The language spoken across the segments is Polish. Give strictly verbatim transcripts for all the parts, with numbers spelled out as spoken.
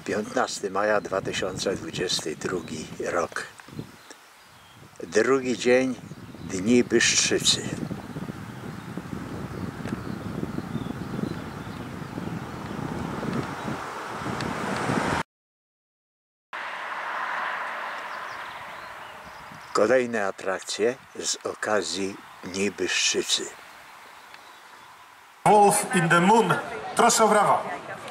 piętnastego maja dwa tysiące dwudziesty drugi rok. Drugi dzień Dni Bystrzycy. Kolejne atrakcje z okazji Dni Bystrzycy. Wolf in the Moon. Proszę o brawa.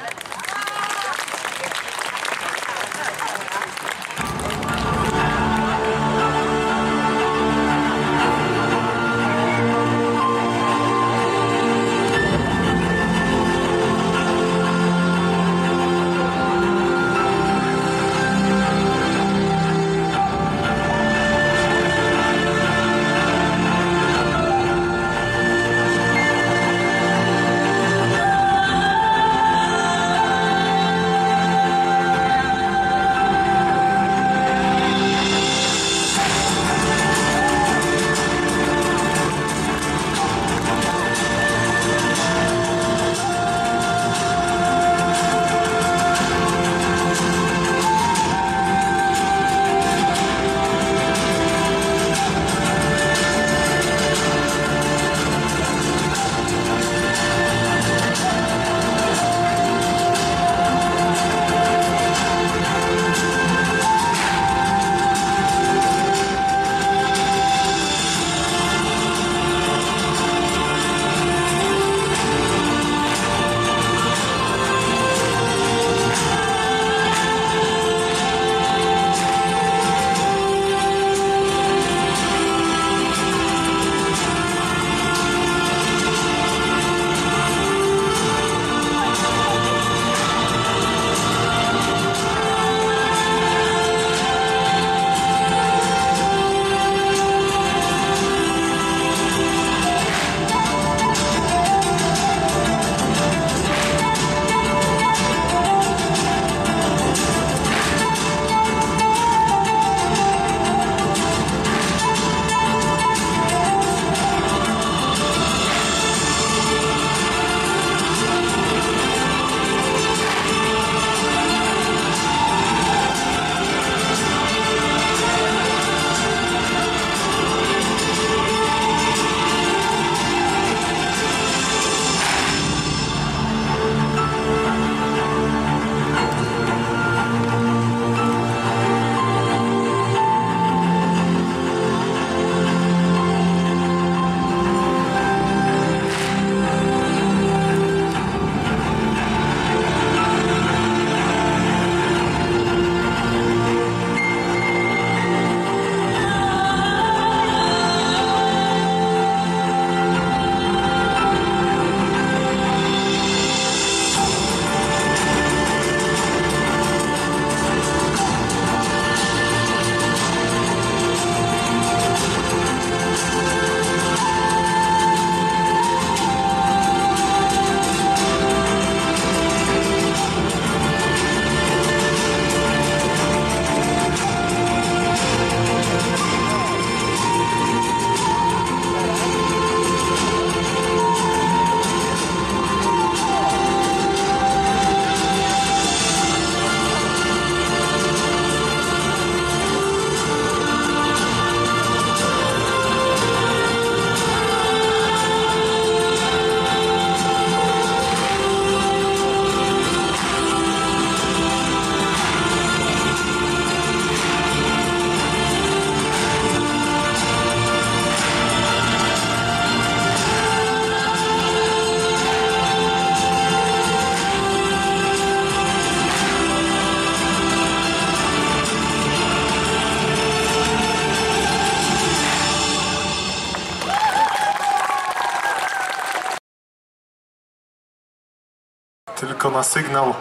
Tylko na sygnał,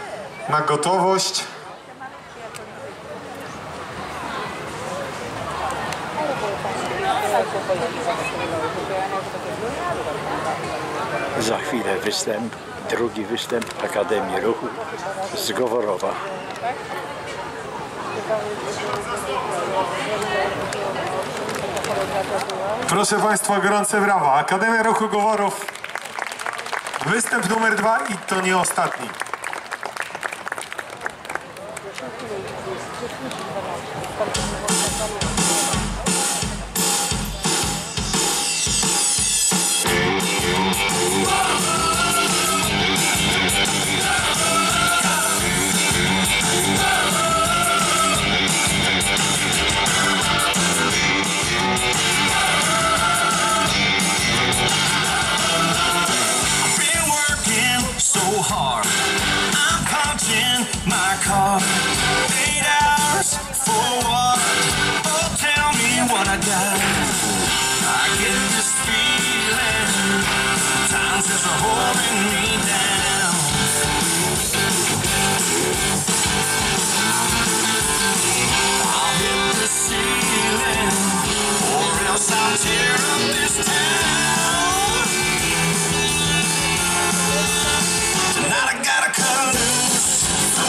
na gotowość. Za chwilę występ, drugi występ Akademii Ruchu z Goworowa. Proszę Państwa, gorące brawa. Akademia Ruchu Goworów. Występ numer dwa i to nie ostatni. My car, eight hours for what? Oh, tell me what I got. I get this feeling, time's just holding me down. I'll hit the ceiling, or else I'll tear up this town. Tonight I gotta cut loose.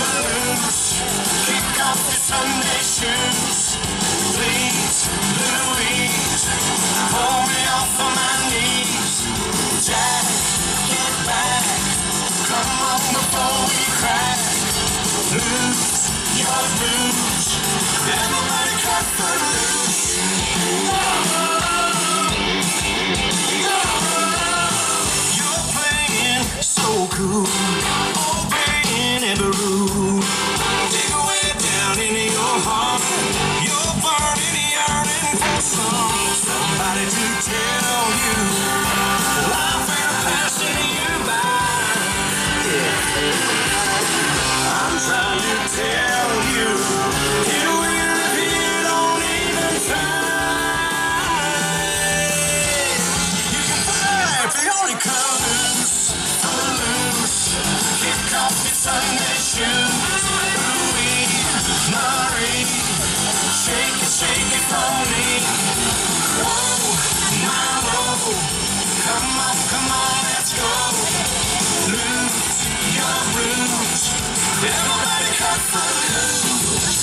Kick off your Sunday shoes. Please, Louise, pull me off of my knees. Jack, get back. Come on before we crack. Lose your blues. Everybody cut for loose. You're playing so cool. Obeying every rule. Dig away down into your heart. You're burning, yearning for some somebody to tell you life ain't passing you by. I'm trying to tell you, get away if you don't even try. You can fly if you only come loose, loose. Kick off your Sunday shoes. Marie, shake it, shake it for me. Whoa, my whoa. Come on, come on, let's go. Lose your blues. Everybody cut for loose.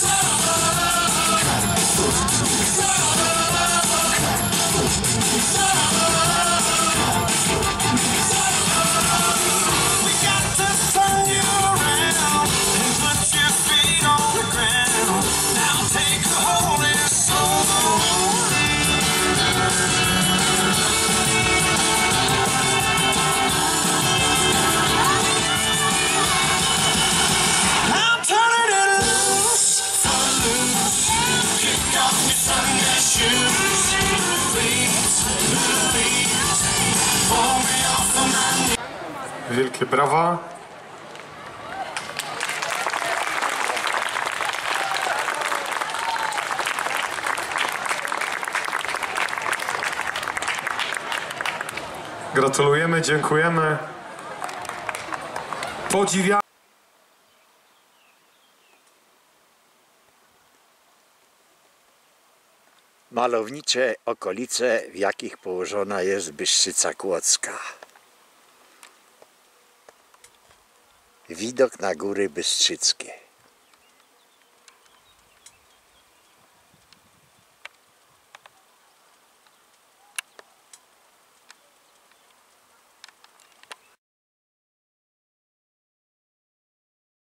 We got to turn you around and put your feet on the ground. Now take a hold of your soul. I'm turning it loose for loose. Kick off your Sunday shoes. Please, please, pull me off of my knees. Wielkie brawa. Gratulujemy, dziękujemy. Podziwiamy. Malownicze okolice, w jakich położona jest Bystrzyca Kłodzka. Widok na góry bystrzyckie.